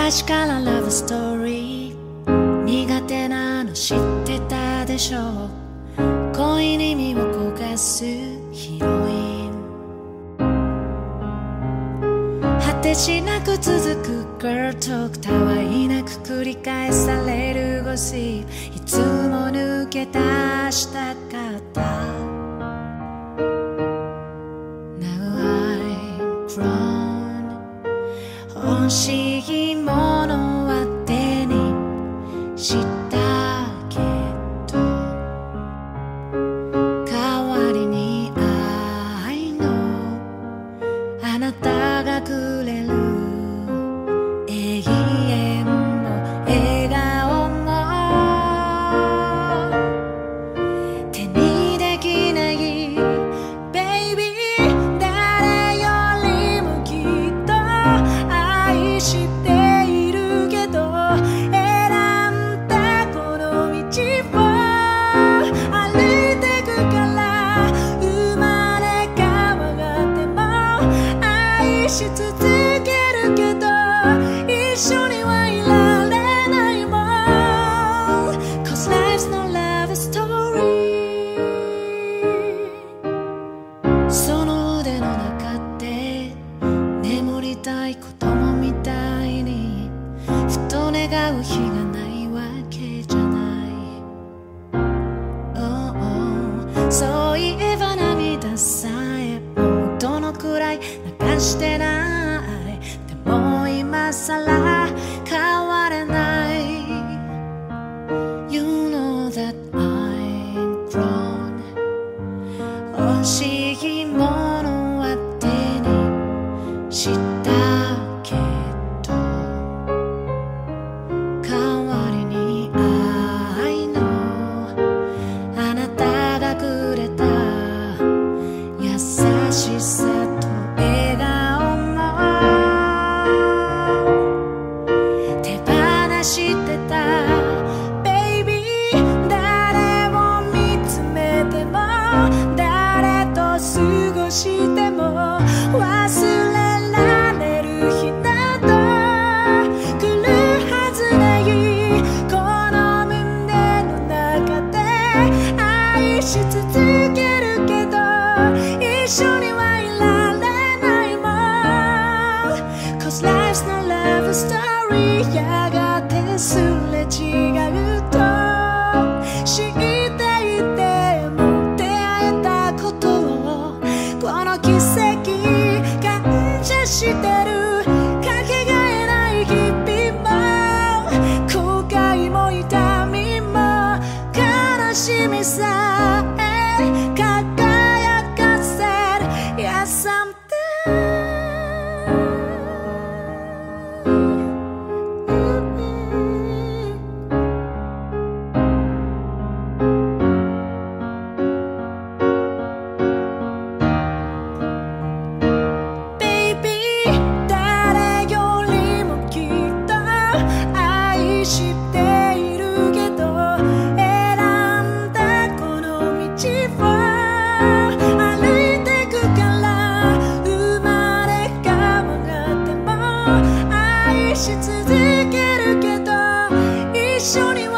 昔からラブストーリー苦手なの知ってたでしょう。恋に身を焦がすヒロイン、果てしなく続くgirl talk、たわいなく繰り返されるゴシップ、いつも抜け出したかった。 Now I'm grown、 欲しいものは手にしたけど、代わりに愛のあなたがくれる永遠も笑顔も手にできないベイビー、誰よりもきっと愛しているけど、選んだこの道を歩いてくから、生まれ変わっても愛し続けるけど、一緒にはいられないもん Cause life's no love story。 その腕の中で眠りたい子供みたいにふと願う日がないわけじゃない。 Oh, oh、 そういえば涙さえもうどのくらい流してない。でも今さら変われない。 You know that I'm grown、 欲しいものは手にしたけど、代わりに愛のあなたがくれた優しさと笑顔も手放してた。 Baby、 誰を見つめても誰と過ごしても忘れられる日など来るはずない。この胸の中で愛し続けるけど、一緒にはいられないもん Cause life's no love story。 やがてすれ違うと知っていても出会えたことを、この奇跡感謝してる。かけがえない日々も後悔も痛みも悲しみさえ輝かせる Yes someday。誰よりもきっと愛しているけど、選んだこの道を歩いてくから、生まれ変わっても愛し続けるけど、一緒に